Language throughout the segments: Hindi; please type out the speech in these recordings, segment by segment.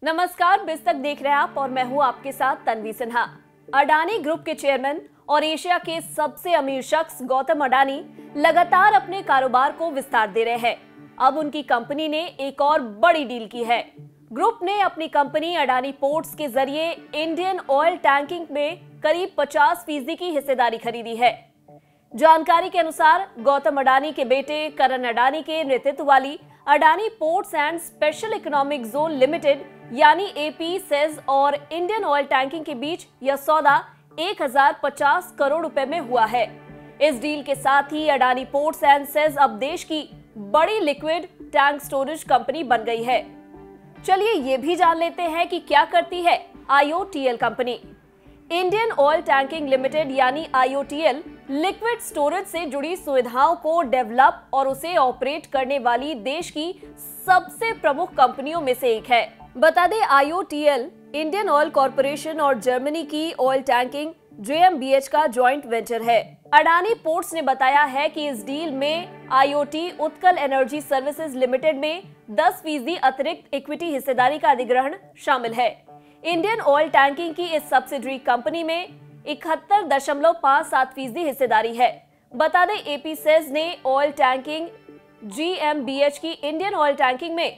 नमस्कार, बिज तक देख रहे हैं आप और मैं हूं आपके साथ तन्वी सिन्हा। अडानी ग्रुप के चेयरमैन और एशिया के सबसे अमीर शख्स गौतम अडानी लगातार अपने कारोबार को विस्तार दे रहे हैं। अब उनकी कंपनी ने एक और बड़ी डील की है। ग्रुप ने अपनी कंपनी अडानी पोर्ट्स के जरिए इंडियन ऑयल टैंकिंग में करीब 50% की हिस्सेदारी खरीदी है। जानकारी के अनुसार गौतम अडानी के बेटे करण अडानी के नेतृत्व वाली Adani ports and special economic zone limited यानी एपीसेज और इंडियन ऑयल टैंकिंग के बीच यह सौदा 1050 करोड़ रुपए में हुआ है। इस डील के साथ ही अडानी पोर्ट्स एंड सेज अब देश की बड़ी लिक्विड टैंक स्टोरेज कंपनी बन गई है। चलिए ये भी जान लेते हैं कि क्या करती है IOTL company. Indian oil tanking limited यानी आईओटीएल लिक्विड स्टोरेज से जुड़ी सुविधाओं को डेवलप और उसे ऑपरेट करने वाली देश की सबसे प्रमुख कंपनियों में से एक है। बता दें, आईओटीएल इंडियन ऑयल कॉरपोरेशन और जर्मनी की ऑयल टैंकिंग जेएमबीएच का जॉइंट वेंचर है। अडानी पोर्ट्स ने बताया है कि इस डील में IOT Utkal energy services limited में 10% अतिरिक्त इक्विटी हिस्सेदारी का अधिग्रहण शामिल है। इंडियन ऑयल टैंकिंग की इस सब्सिडरी कंपनी में 71.57% हिस्सेदारी है। बता दें, एपीसेज ने ऑयल टैंकिंग जीएमबीएच की इंडियन ऑयल टैंकिंग में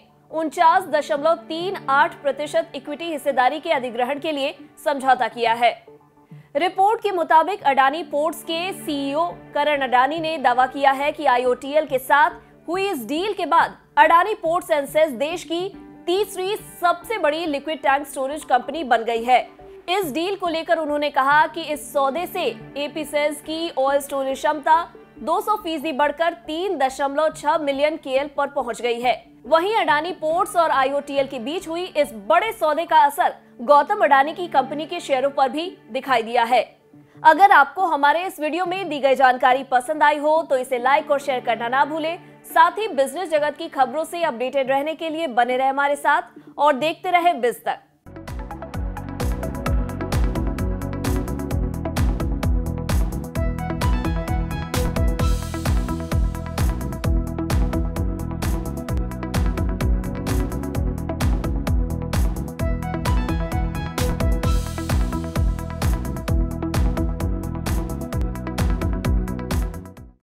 49.38% इक्विटी हिस्सेदारी के अधिग्रहण के लिए समझौता किया है। रिपोर्ट के मुताबिक अडानी पोर्ट्स के सीईओ करण अडानी ने दावा किया है कि आईओटीएल के साथ हुई इस डील के बाद अडानी पोर्ट्स एंड सेज देश की तीसरी सबसे बड़ी लिक्विड टैंक स्टोरेज कंपनी बन गई है। इस डील को लेकर उन्होंने कहा कि इस सौदे से एपीसेज की ऑयल स्टोरेज क्षमता 200% बढ़कर 3.6 मिलियन केएल पर पहुंच गई है। वहीं अडानी पोर्ट्स और आईओटीएल के बीच हुई इस बड़े सौदे का असर गौतम अडानी की कंपनी के शेयरों पर भी दिखाई दिया है। अगर आपको हमारे इस वीडियो में दी गई जानकारी पसंद आई हो तो इसे लाइक और शेयर करना ना भूलें। साथ ही बिजनेस जगत की खबरों से अपडेटेड रहने के लिए बने रहे हमारे साथ और देखते रहे बिज तक।